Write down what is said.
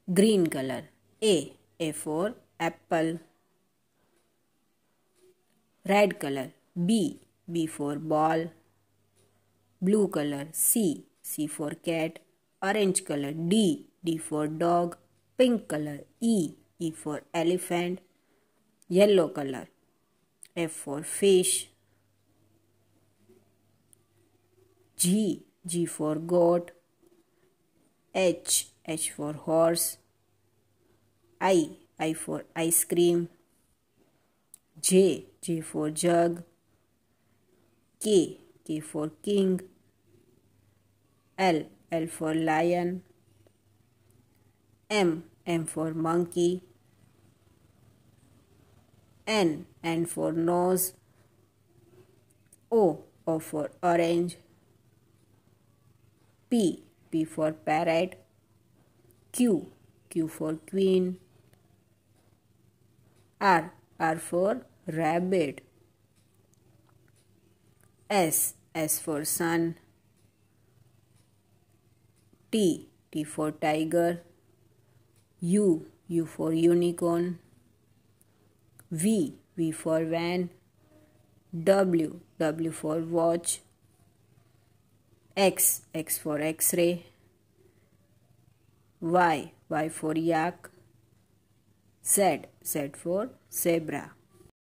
green color. A for apple. Red color. B for ball. Blue color. C for cat. Orange color. D for dog. Pink color. E for elephant. Yellow color. F for fish. G for goat. H for horse. I for ice cream. J for jug. K for king. L for lion. M for monkey. N for nose. O for orange. P for parrot. Q for queen. R for rabbit. S for sun. T for tiger. U for unicorn. V for van. W for watch. X for X-ray. Y for yak. Z for zebra.